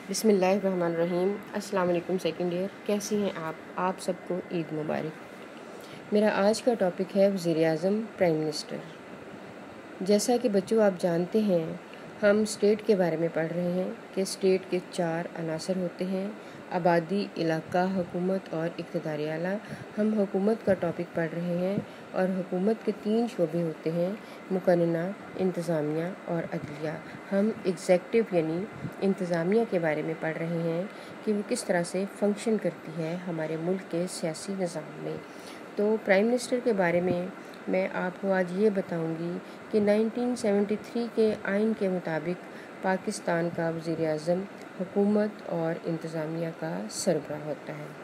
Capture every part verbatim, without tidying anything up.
بسم اللہ الرحمن الرحیم۔ السلام علیکم سیکنڈ ایئر، کیسی ہیں آپ آپ سب کو عید مبارک۔ میرا آج کا ٹاپک ہے وزیر اعظم پرائم منسٹر۔ جیسا کہ بچوں آپ جانتے ہیں، ہم اسٹیٹ کے بارے میں پڑھ رہے ہیں کہ اسٹیٹ کے چار عناصر ہوتے ہیں: آبادی، علاقہ، حکومت اور اقتدار اعلیٰ۔ ہم حکومت کا ٹاپک پڑھ رہے ہیں اور حکومت کے تین شعبے ہوتے ہیں: مقننہ، انتظامیہ اور عدلیہ۔ ہم ایگزیکٹو یعنی انتظامیہ کے بارے میں پڑھ رہے ہیں کہ وہ کس طرح سے فنکشن کرتی ہے ہمارے ملک کے سیاسی نظام میں۔ تو پرائم منسٹر کے بارے میں میں آپ کو آج یہ بتاؤں گی کہ نائنٹین سیونٹی تھری کے آئین کے مطابق پاکستان کا وزیر اعظم حکومت اور انتظامیہ کا سربراہ ہوتا ہے۔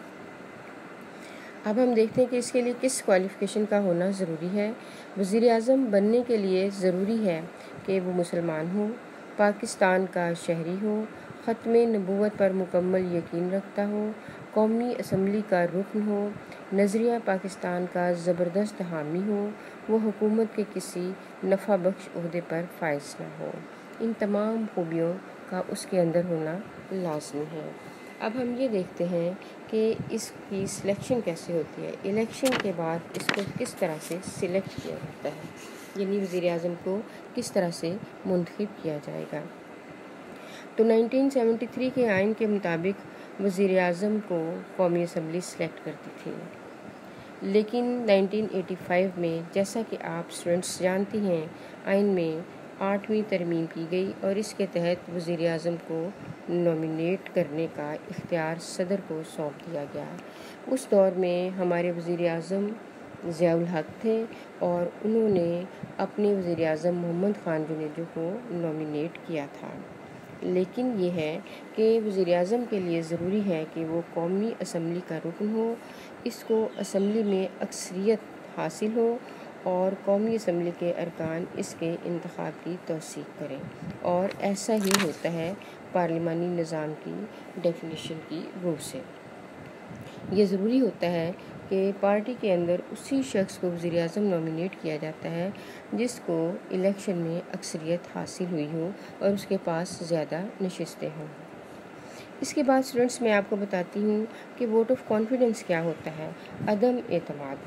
اب ہم دیکھتے ہیں کہ اس کے لیے کس کوالیفیکیشن کا ہونا ضروری ہے۔ وزیر اعظم بننے کے لیے ضروری ہے کہ وہ مسلمان ہو، پاکستان کا شہری ہو، ختم نبوت پر مکمل یقین رکھتا ہو، قومی اسمبلی کا رکن ہو، نظریہ پاکستان کا زبردست حامی ہو، وہ حکومت کے کسی نفع بخش عہدے پر فائز نہ ہو۔ ان تمام خوبیوں کا اس کے اندر ہونا لازمی ہے۔ اب ہم یہ دیکھتے ہیں کہ اس کی سلیکشن کیسے ہوتی ہے۔ الیکشن کے بعد اس کو کس طرح سے سلیکٹ کیا جاتا ہے، یعنی وزیر اعظم کو کس طرح سے منتخب کیا جائے گا۔ تو نائنٹین سیونٹی تھری کے آئین کے مطابق وزیر اعظم کو قومی اسمبلی سلیکٹ کرتی تھی، لیکن نائنٹین ایٹی فائیو میں جیسا کہ آپ اسٹوڈنٹس جانتی ہیں، آئین میں آٹھویں ترمیم کی گئی اور اس کے تحت وزیر اعظم کو نامینیٹ کرنے کا اختیار صدر کو سونپ دیا گیا۔ اس دور میں ہمارے وزیر اعظم ضیاء الحق تھے اور انہوں نے اپنے وزیر اعظم محمد خان جنیجو کو نامینیٹ کیا تھا، لیکن یہ ہے کہ وزیر اعظم کے لیے ضروری ہے کہ وہ قومی اسمبلی کا رکن ہو، اس کو اسمبلی میں اکثریت حاصل ہو اور قومی اسمبلی کے ارکان اس کے انتخاب کی توثیق کریں، اور ایسا ہی ہوتا ہے پارلیمانی نظام کی ڈیفینیشن کی روح سے۔ یہ ضروری ہوتا ہے کہ پارٹی کے اندر اسی شخص کو وزیر اعظم نامینیٹ کیا جاتا ہے جس کو الیکشن میں اکثریت حاصل ہوئی ہو اور اس کے پاس زیادہ نشستیں ہوں۔ اس کے بعد اسٹوڈنٹس میں آپ کو بتاتی ہوں کہ ووٹ آف کانفیڈنس کیا ہوتا ہے۔ عدم اعتماد،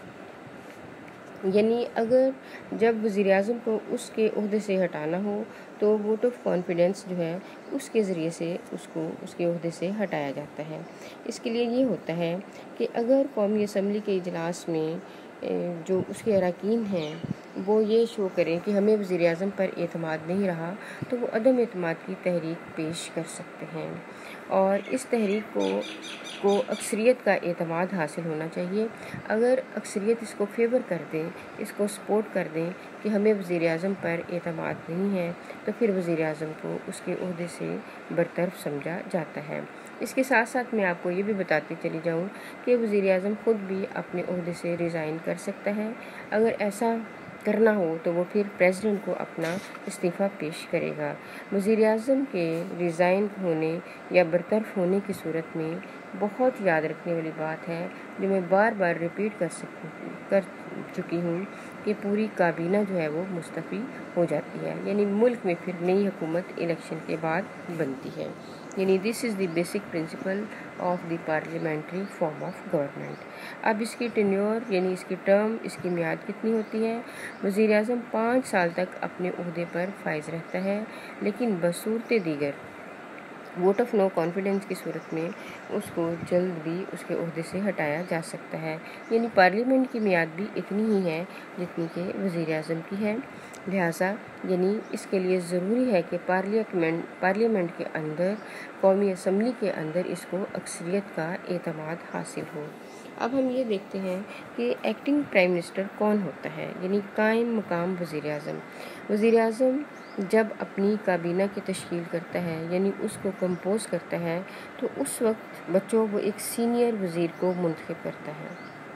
یعنی اگر جب وزیر اعظم کو اس کے عہدے سے ہٹانا ہو تو ووٹ آف کانفیڈنس جو ہے اس کے ذریعے سے اس کو اس کے عہدے سے ہٹایا جاتا ہے۔ اس کے لیے یہ ہوتا ہے کہ اگر قومی اسمبلی کے اجلاس میں جو اس کے اراکین ہیں وہ یہ شو کریں کہ ہمیں وزیر اعظم پر اعتماد نہیں رہا، تو وہ عدم اعتماد کی تحریک پیش کر سکتے ہیں، اور اس تحریک کو کو اکثریت کا اعتماد حاصل ہونا چاہیے۔ اگر اکثریت اس کو فیور کر دیں، اس کو سپورٹ کر دیں کہ ہمیں وزیر اعظم پر اعتماد نہیں ہے، تو پھر وزیر اعظم کو اس کے عہدے سے برطرف سمجھا جاتا ہے۔ اس کے ساتھ ساتھ میں آپ کو یہ بھی بتاتی چلی جاؤں کہ وزیر اعظم خود بھی اپنے عہدے سے ریزائن کر سکتا ہے۔ اگر ایسا کرنا ہو تو وہ پھر پریزیڈنٹ کو اپنا استعفیٰ پیش کرے گا۔ وزیر اعظم کے ریزائن ہونے یا برطرف ہونے کی صورت میں بہت یاد رکھنے والی بات ہے، جو میں بار بار ریپیٹ کر سکتی کر چکی ہوں، کہ پوری کابینہ جو ہے وہ مستعفی ہو جاتی ہے، یعنی ملک میں پھر نئی حکومت الیکشن کے بعد بنتی ہے۔ یعنی this is the basic principle of the parliamentary form of government. اب اس کی ٹینیور یعنی اس کی ٹرم، اس کی میعاد کتنی ہوتی ہے؟ وزیر اعظم پانچ سال تک اپنے عہدے پر فائز رہتا ہے، لیکن بصورت دیگر ووٹ آف نو کانفیڈنس کی صورت میں اس کو جلد بھی اس کے عہدے سے ہٹایا جا سکتا ہے۔ یعنی پارلیمنٹ کی میعاد بھی اتنی ہی ہے جتنی کہ وزیر اعظم کی ہے، لہٰذا یعنی اس کے لیے ضروری ہے کہ پارلیمنٹ پارلیمنٹ کے اندر، قومی اسمبلی کے اندر اس کو اکثریت کا اعتماد حاصل ہو۔ اب ہم یہ دیکھتے ہیں کہ ایکٹنگ پرائم منسٹر کون ہوتا ہے، یعنی قائم مقام وزیر اعظم۔ وزیر اعظم جب اپنی کابینہ کی تشکیل کرتا ہے، یعنی اس کو کمپوز کرتا ہے، تو اس وقت بچوں وہ ایک سینئر وزیر کو منتخب کرتا ہے۔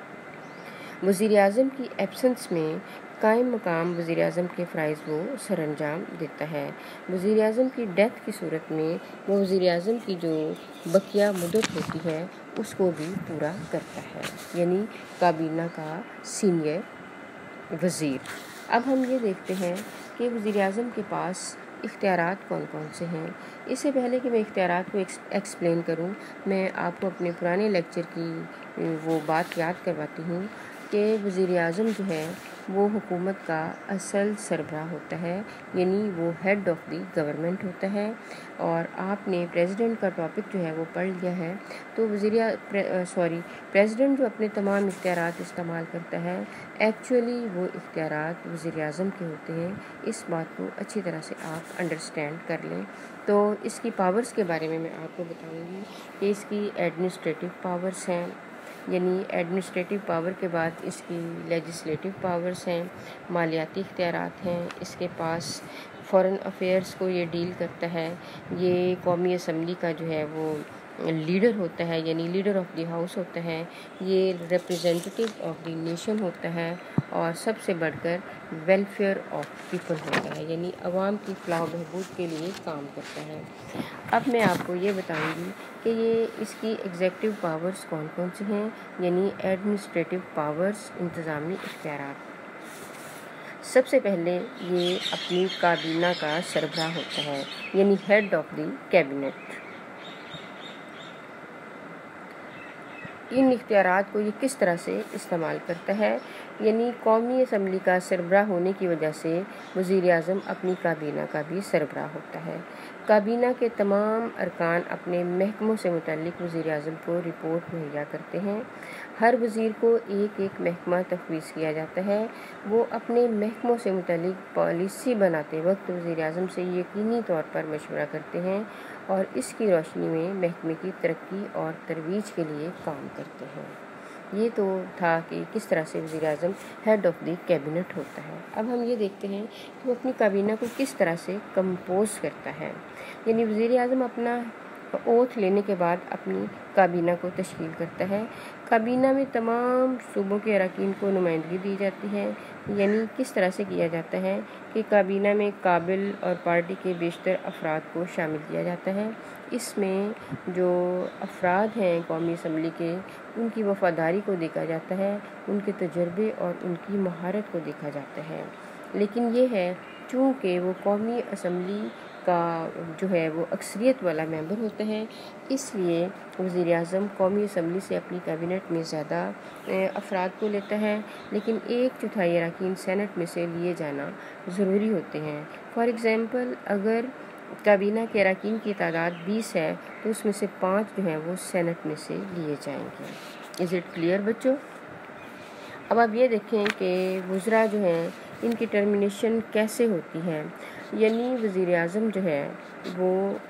وزیر اعظم کی ایبسنس میں قائم مقام وزیر اعظم کے فرائض وہ سر انجام دیتا ہے۔ وزیر اعظم کی ڈیتھ کی صورت میں وہ وزیر اعظم کی جو بقیہ مدت ہوتی ہے اس کو بھی پورا کرتا ہے، یعنی کابینہ کا سینئر وزیر۔ اب ہم یہ دیکھتے ہیں کہ وزیر اعظم کے پاس اختیارات کون کون سے ہیں؟ اس سے پہلے کہ میں اختیارات کو ایکسپلین کروں، میں آپ کو اپنے پرانے لیکچر کی وہ بات یاد کرواتی ہوں کہ وزیر اعظم جو ہے وہ حکومت کا اصل سربراہ ہوتا ہے، یعنی وہ ہیڈ آف دی گورنمنٹ ہوتا ہے۔ اور آپ نے پریزیڈنٹ کا ٹاپک جو ہے وہ پڑھ لیا ہے، تو وزیر سوری پریزیڈنٹ جو اپنے تمام اختیارات استعمال کرتا ہے، ایکچولی وہ اختیارات وزیر اعظم کے ہوتے ہیں۔ اس بات کو اچھی طرح سے آپ انڈرسٹینڈ کر لیں۔ تو اس کی پاورز کے بارے میں میں آپ کو بتاؤں گی کہ اس کی ایڈمنسٹریٹو پاورز ہیں، یعنی ایڈمنسٹریٹو پاور کے بعد اس کی لیجسلیٹو پاورز ہیں، مالیاتی اختیارات ہیں، اس کے پاس فورن افیئرس کو یہ ڈیل کرتا ہے، یہ قومی اسمبلی کا جو ہے وہ لیڈر ہوتا ہے، یعنی لیڈر آف دی ہاؤس ہوتا ہے، یہ ریپریزنٹیٹیو آف دی نیشن ہوتا ہے، اور سب سے بڑھ کر ویلفیئر آف پیپل ہوتا ہے، یعنی عوام کی فلاح و بہبود کے لیے کام کرتا ہے۔ اب میں آپ کو یہ بتاؤں گی کہ یہ اس کی ایگزیکٹو پاورز کون کون سی ہیں، یعنی ایڈمنسٹریٹو پاورز، انتظامی اختیارات۔ سب سے پہلے یہ اپنی کابینہ کا سربراہ ہوتا ہے، یعنی ہیڈ آف دی کیبنٹ۔ ان اختیارات کو یہ کس طرح سے استعمال کرتا ہے، یعنی قومی اسمبلی کا سربراہ ہونے کی وجہ سے وزیر اعظم اپنی کابینہ کا بھی سربراہ ہوتا ہے۔ کابینہ کے تمام ارکان اپنے محکموں سے متعلق وزیر اعظم کو رپورٹ مہیا کرتے ہیں۔ ہر وزیر کو ایک ایک محکمہ تفویض کیا جاتا ہے، وہ اپنے محکموں سے متعلق پالیسی بناتے وقت وزیر اعظم سے یقینی طور پر مشورہ کرتے ہیں اور اس کی روشنی میں محکمے کی ترقی اور ترویج کے لیے کام کرتے ہیں۔ یہ تو تھا کہ کس طرح سے وزیر اعظم ہیڈ آف دی کیبنٹ ہوتا ہے۔ اب ہم یہ دیکھتے ہیں کہ وہ اپنی کابینہ کو کس طرح سے کمپوز کرتا ہے، یعنی وزیر اعظم اپنا اوتھ لینے کے بعد اپنی کابینہ کو تشکیل کرتا ہے۔ کابینہ میں تمام صوبوں کے اراکین کو نمائندگی دی جاتی ہے، یعنی کس طرح سے کیا جاتا ہے کہ کابینہ میں قابل اور پارٹی کے بیشتر افراد کو شامل کیا جاتا ہے۔ اس میں جو افراد ہیں قومی اسمبلی کے، ان کی وفاداری کو دیکھا جاتا ہے، ان کے تجربے اور ان کی مہارت کو دیکھا جاتا ہے۔ لیکن یہ ہے چونکہ وہ قومی اسمبلی کا جو ہے وہ اکثریت والا ممبر ہوتا ہے، اس لیے وزیر اعظم قومی اسمبلی سے اپنی کابینٹ میں زیادہ افراد کو لیتا ہے، لیکن ایک چوتھائی اراکین سینٹ میں سے لیے جانا ضروری ہوتے ہیں۔ فار ایگزامپل، اگر کابینہ کے اراکین کی تعداد بیس ہے تو اس میں سے پانچ جو ہیں وہ سینٹ میں سے لیے جائیں گے۔ از اٹ کلیئر بچوں؟ اب آپ یہ دیکھیں کہ وزراء جو ہیں ان کی ٹرمینیشن کیسے ہوتی ہے، یعنی وزیر اعظم جو ہے وہ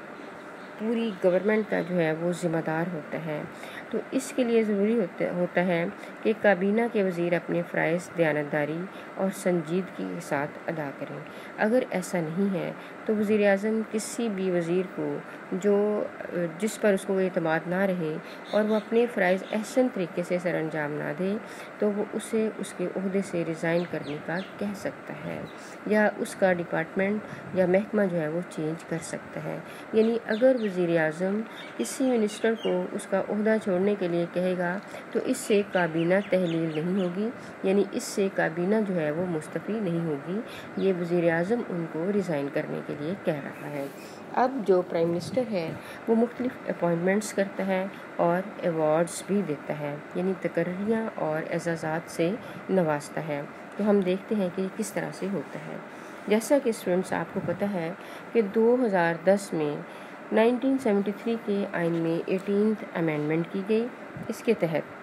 پوری گورنمنٹ کا جو ہے وہ ذمہ دار ہوتا ہے، تو اس کے لیے ضروری ہوتا ہے کہ کابینہ کے وزیر اپنے فرائض دیانتداری اور سنجیدگی کے ساتھ ادا کریں۔ اگر ایسا نہیں ہے تو وزیر اعظم کسی بھی وزیر کو جو جس پر اس کو اعتماد نہ رہے اور وہ اپنے فرائض احسن طریقے سے سر انجام نہ دے تو وہ اسے اس کے عہدے سے ریزائن کرنے کا کہہ سکتا ہے، یا اس کا ڈپارٹمنٹ یا محکمہ جو ہے وہ چینج کر سکتا ہے۔ یعنی اگر وزیر اعظم کسی منسٹر کو اس کا عہدہ چھوڑنے کے لیے کہے گا تو اس سے کابینہ تحلیل نہیں ہوگی، یعنی اس سے کابینہ جو ہے وہ مستعفی نہیں ہوگی، یہ وزیر اعظم ان کو ریزائن کرنے کے لیے کہہ رہا ہے۔ اب جو پرائم منسٹر ہے وہ مختلف اپوائنٹمنٹس کرتا ہے اور ایوارڈز بھی دیتا ہے، یعنی تقرریاں اور اعزازات سے نوازتا ہے۔ تو ہم دیکھتے ہیں کہ یہ کس طرح سے ہوتا ہے۔ جیسا کہ اسٹوڈنٹس آپ کو پتہ ہے کہ دو ہزار دس میں نائنٹین سیونٹی تھری کے آئین میں ایٹینتھ امینڈمنٹ کی گئی۔ اس کے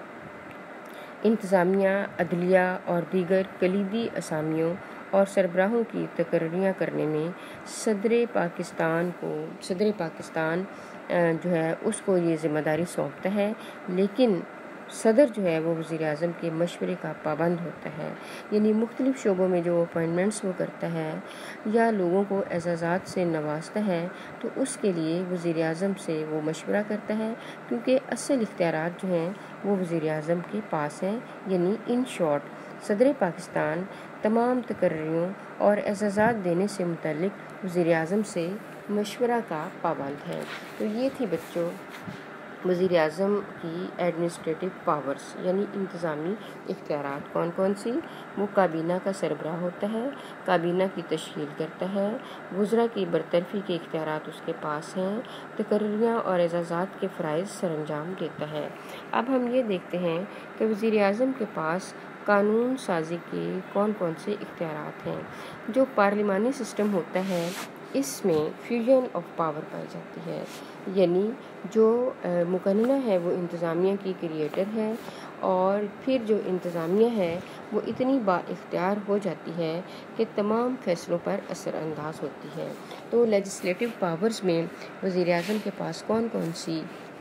تحت انتظامیہ، عدلیہ اور دیگر کلیدی اسامیوں اور سربراہوں کی تقرریاں کرنے میں صدر پاکستان کو صدر پاکستان جو ہے اس کو یہ ذمہ داری سونپتا ہے، لیکن صدر جو ہے وہ وزیر اعظم کے مشورے کا پابند ہوتا ہے، یعنی مختلف شعبوں میں جو اپوائنٹمنٹس وہ کرتا ہے یا لوگوں کو اعزازات سے نوازتا ہے تو اس کے لیے وزیر اعظم سے وہ مشورہ کرتا ہے، کیونکہ اصل اختیارات جو ہیں وہ وزیر اعظم کے پاس ہیں۔ یعنی ان شارٹ صدر پاکستان تمام تقرریوں اور اعزازات دینے سے متعلق وزیر اعظم سے مشورہ کا پابند ہے۔ تو یہ تھی بچوں وزیر اعظم کی ایڈمنسٹریٹو پاورز یعنی انتظامی اختیارات کون کون سی؟ وہ کابینہ کا سربراہ ہوتا ہے، کابینہ کی تشکیل کرتا ہے، وزراء کی برطرفی کے اختیارات اس کے پاس ہیں، تقرریاں اور اعزازات کے فرائض سر انجام دیتا ہے۔ اب ہم یہ دیکھتے ہیں کہ وزیر اعظم کے پاس قانون سازی کے کون کون سے اختیارات ہیں۔ جو پارلیمانی سسٹم ہوتا ہے اس میں فیوژن آف پاور پائی جاتی ہے، یعنی جو مقننہ ہے وہ انتظامیہ کی کریٹر ہے، اور پھر جو انتظامیہ ہے وہ اتنی با اختیار ہو جاتی ہے کہ تمام فیصلوں پر اثر انداز ہوتی ہے۔ تو لیجسلیٹو پاورز میں وزیر اعظم کے پاس کون کون سی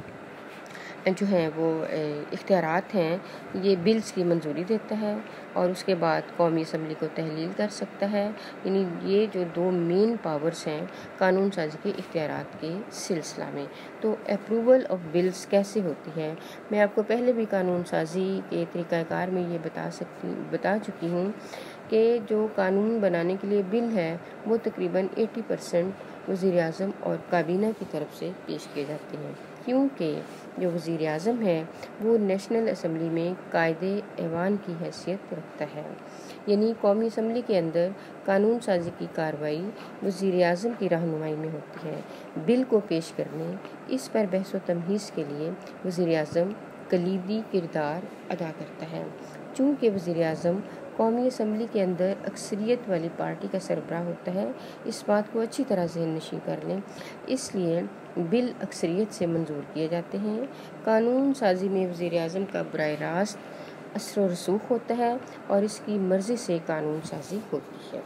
جو ہیں وہ اختیارات ہیں، یہ بلز کی منظوری دیتا ہے اور اس کے بعد قومی اسمبلی کو تحلیل کر سکتا ہے، یعنی یہ جو دو مین پاورز ہیں قانون سازی کے اختیارات کے سلسلہ میں۔ تو اپروول آف بلز کیسے ہوتی ہے؟ میں آپ کو پہلے بھی قانون سازی کے طریقہ کار میں یہ بتا سکتی بتا چکی ہوں کہ جو قانون بنانے کے لیے بل ہے وہ تقریباً اسی پرسنٹ وزیر اعظم اور کابینہ کی طرف سے پیش کیے جاتے ہیں، کیونکہ جو وزیر اعظم ہے وہ نیشنل اسمبلی میں قائد ایوان کی حیثیت رکھتا ہے، یعنی قومی اسمبلی کے اندر قانون سازی کی کارروائی وزیر اعظم کی رہنمائی میں ہوتی ہے۔ بل کو پیش کرنے، اس پر بحث و تمہیز کے لیے وزیر اعظم کلیدی کردار ادا کرتا ہے۔ چونکہ وزیر اعظم قومی اسمبلی کے اندر اکثریت والی پارٹی کا سربراہ ہوتا ہے، اس بات کو اچھی طرح ذہن نشین کر لیں، اس لیے بل اکثریت سے منظور کیے جاتے ہیں۔ قانون سازی میں وزیر اعظم کا براہ راست اثر و رسوخ ہوتا ہے اور اس کی مرضی سے قانون سازی ہوتی ہے۔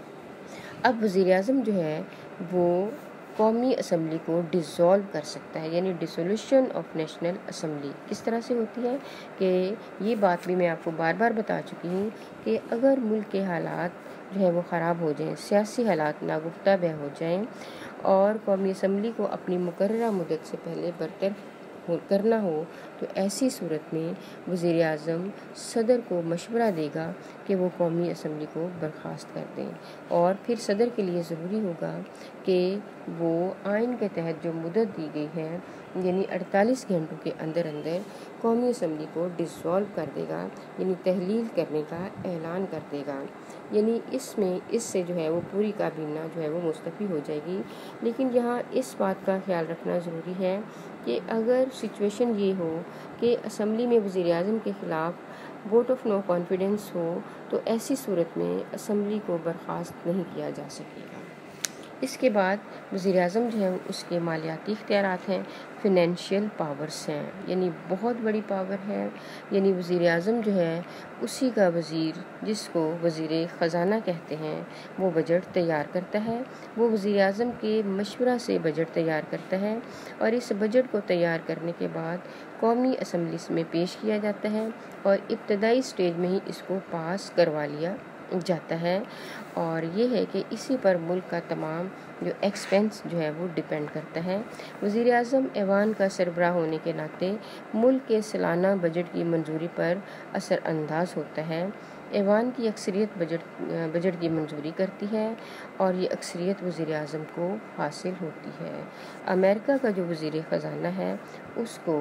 اب وزیر اعظم جو ہے وہ قومی اسمبلی کو ڈیزالو کر سکتا ہے، یعنی ڈیسولوشن آف نیشنل اسمبلی کس طرح سے ہوتی ہے کہ یہ بات بھی میں آپ کو بار بار بتا چکی ہوں کہ اگر ملک کے حالات جو ہے وہ خراب ہو جائیں، سیاسی حالات ناگفتہ بہ ہو جائیں اور قومی اسمبلی کو اپنی مقررہ مدت سے پہلے برطرف کرنا ہو، تو ایسی صورت میں وزیر اعظم صدر کو مشورہ دے گا کہ وہ قومی اسمبلی کو برخاست کر دیں، اور پھر صدر کے لیے ضروری ہوگا کہ وہ آئین کے تحت جو مدت دی گئی ہے یعنی اڑتالیس گھنٹوں کے اندر اندر قومی اسمبلی کو ڈیزالو کر دے گا، یعنی تحلیل کرنے کا اعلان کر دے گا، یعنی اس میں اس سے جو ہے وہ پوری کابینہ جو ہے وہ مستعفی ہو جائے گی۔ لیکن یہاں اس بات کا خیال رکھنا ضروری ہے کہ اگر سچویشن یہ ہو کہ اسمبلی میں وزیر اعظم کے خلاف ووٹ آف نو کانفیڈنس ہو، تو ایسی صورت میں اسمبلی کو برخاست نہیں کیا جا سکے گا۔ اس کے بعد وزیر اعظم جو ہے اس کے مالیاتی اختیارات ہیں، فنینشیل پاورز ہیں، یعنی بہت بڑی پاور ہے، یعنی وزیر اعظم جو ہے اسی کا وزیر جس کو وزیر خزانہ کہتے ہیں وہ بجٹ تیار کرتا ہے، وہ وزیر اعظم کے مشورہ سے بجٹ تیار کرتا ہے، اور اس بجٹ کو تیار کرنے کے بعد قومی اسمبلی میں پیش کیا جاتا ہے اور ابتدائی سٹیج میں ہی اس کو پاس کروا لیا جاتا ہے، اور یہ ہے کہ اسی پر ملک کا تمام جو ایکسپینس جو ہے وہ ڈیپینڈ کرتا ہے۔ وزیر اعظم ایوان کا سربراہ ہونے کے ناطے ملک کے سالانہ بجٹ کی منظوری پر اثر انداز ہوتا ہے۔ ایوان کی اکثریت بجٹ بجٹ کی منظوری کرتی ہے اور یہ اکثریت وزیر اعظم کو حاصل ہوتی ہے۔ امریکہ کا جو وزیر خزانہ ہے اس کو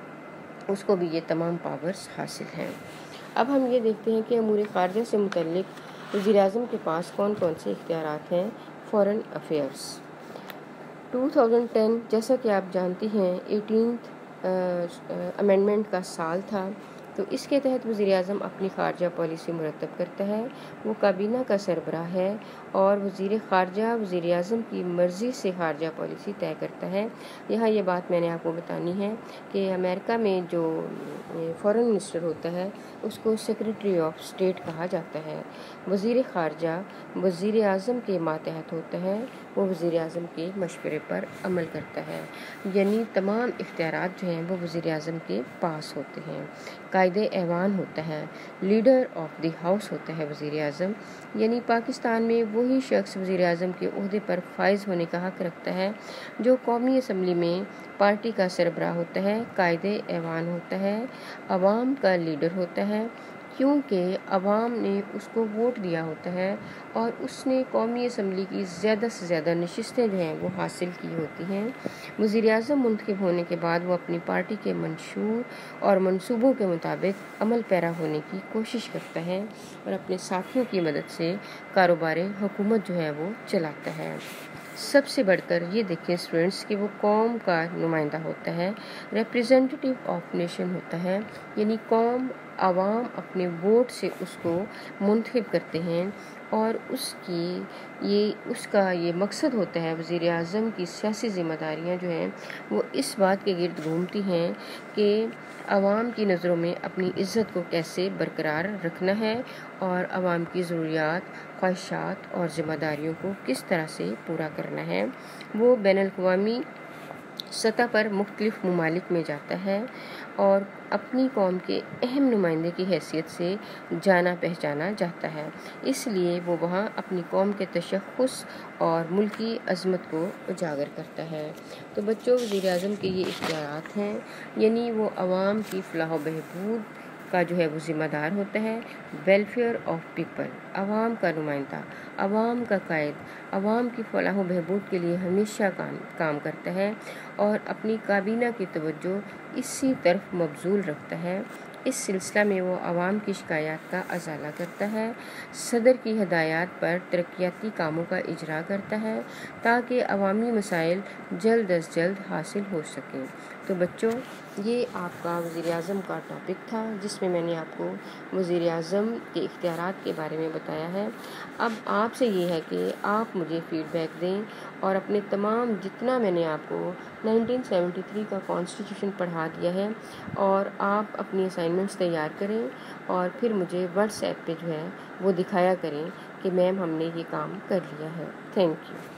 اس کو بھی یہ تمام پاورز حاصل ہیں۔ اب ہم یہ دیکھتے ہیں کہ امور خارجہ سے متعلق وزیر اعظم کے پاس کون کون سے اختیارات ہیں۔ فورن افیئرز دو ہزار دس جیسا کہ آپ جانتی ہیں ایٹینتھ امینڈمنٹ کا سال تھا، تو اس کے تحت وزیر اعظم اپنی خارجہ پالیسی مرتب کرتا ہے، وہ کابینہ کا سربراہ ہے اور وزیر خارجہ وزیر اعظم کی مرضی سے خارجہ پالیسی طے کرتا ہے۔ یہاں یہ بات میں نے آپ کو بتانی ہے کہ امریکہ میں جو فورن منسٹر ہوتا ہے اس کو سیکریٹری آف اسٹیٹ کہا جاتا ہے۔ وزیر خارجہ وزیر اعظم کے ماتحت ہوتا ہے، وہ وزیر اعظم کے مشورے پر عمل کرتا ہے، یعنی تمام اختیارات جو ہیں وہ وزیر اعظم کے پاس ہوتے ہیں۔ قائد ایوان ہوتا ہے، لیڈر آف دی ہاؤس ہوتا ہے وزیر اعظم، یعنی پاکستان میں وہی شخص وزیر اعظم کے عہدے پر فائز ہونے کا حق رکھتا ہے جو قومی اسمبلی میں پارٹی کا سربراہ ہوتا ہے۔ قائد ایوان ہوتا ہے، عوام کا لیڈر ہوتا ہے، کیونکہ عوام نے اس کو ووٹ دیا ہوتا ہے اور اس نے قومی اسمبلی کی زیادہ سے زیادہ نشستیں جو ہیں وہ حاصل کی ہوتی ہیں، वज़ीर आज़म मुंतखब होने के बाद वो अपनी पार्टी के मंशूर और मंसूबों के मुताबिक अमल पैरा होने की कोशिश करता है और अपने साथियों की मदद से कारोबार हुकूमत जो है वो चलाता है। सबसे बढ़कर ये देखें स्टूडेंट्स कि वो कौम का नुमाइंदा होता है, रिप्रेजेंटेटिव ऑफ नेशन होता है, यानी कौम आवाम अपने वोट से उसको मुंतखब करते हैं और उसकी ये उसका ये मकसद होता है। वज़ीर आज़म की सियासी ज़िम्मेदारियाँ जो हैं वो इस बात के गिर्द घूमती हैं कि आवाम की नज़रों में अपनी इज़्ज़त को कैसे बरकरार रखना है और आवाम की ज़रूरियात, ख्वाहिशात और ज़िम्मेदारियों को किस तरह से पूरा करना है। वो बैनुल-अक़वामी सतह पर मुख्तलिफ ममालिक में जाता है और अपनी कौम के अहम नुमाइंदे की हैसियत से जाना पहचाना जाता है, इसलिए वो वहाँ अपनी कौम के तशख़्ख़ुस और मुल्की अज़मत को उजागर करता है। तो बच्चों, वज़ीर आज़म के ये इख्तियारात हैं, यानी वो आवाम की फ़लाह व बहबूद का जो है वो ज़िम्मेदार होता है। वेलफेयर ऑफ पीपल, आवाम का नुमाइंदा, आवाम का कायद, आवाम की फ़लाह व बहबूद के लिए हमेशा काम काम करता है और अपनी काबीना की तवज्जो इसी तरफ मबज़ूल रखता है। इस सिलसिला में वो आवाम की शिकायत का अज़ाला करता है, सदर की हदायत पर तरक्याती कामों का इजरा करता है ताकि अवामी मसाइल जल्द अज जल्द हासिल हो सकें। तो बच्चों, ये आपका वज़ीर आज़म का टॉपिक था जिसमें मैंने आपको वज़ीर आज़म के इख्तियारात के बारे में बताया है। अब आपसे ये है कि आप मुझे फ़ीडबैक दें और अपने तमाम जितना मैंने आपको नाइनटीन सेवेंटी थ्री का कॉन्स्टिट्यूशन पढ़ा दिया है और आप अपनी असाइनमेंट्स तैयार करें और फिर मुझे व्हाट्सएप पे जो है वो दिखाया करें कि मैम हमने ये काम कर लिया है। Thank you.